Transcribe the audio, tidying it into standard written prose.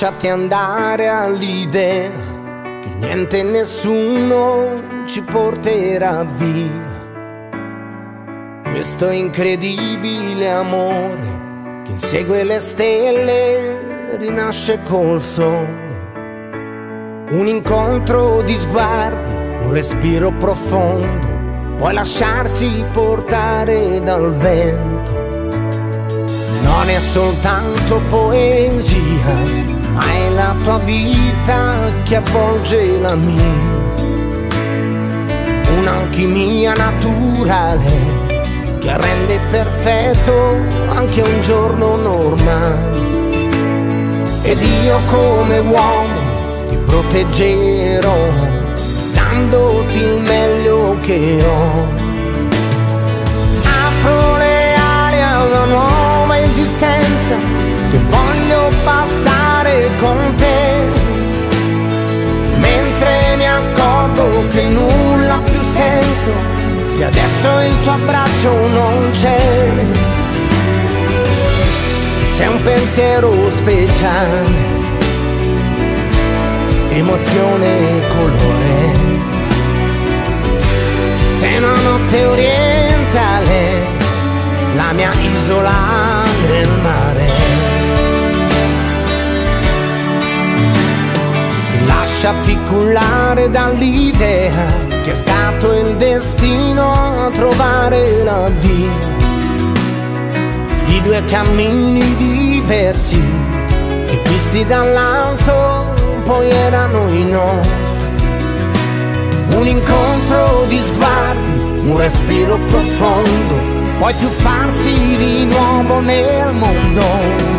lasciati andare all'idea che niente e nessuno ci porterà via. Questo incredibile amore che insegue le stelle rinasce col sole. Un incontro di sguardi, un respiro profondo, puoi lasciarsi portare dal vento. Non è soltanto poesia, ma è la tua vita che avvolge la mia. Un'alchimia naturale che rende perfetto anche un giorno normale. Ed io come uomo ti proteggerò, dandoti il meglio che ho. Apro le ali a una nuova esistenza che voglio passare con te, mentre mi accorgo che nulla ha più senso se adesso il tuo abbraccio non c'è. Sei un pensiero speciale, emozione e colore. Sei una notte orientale, la mia isola nel mare. Lasciati cullare dall'idea che è stato il destino a trovare la via di due cammini diversi che visti dall'alto poi erano i nostri. Un incontro di sguardi, un respiro profondo, poi tuffarsi di nuovo nel mondo.